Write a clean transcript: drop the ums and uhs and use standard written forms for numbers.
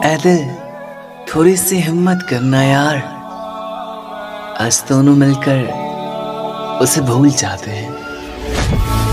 ऐ दिल थोड़ी सी हिम्मत करना यार, आज दोनों मिलकर उसे भूल जाते हैं।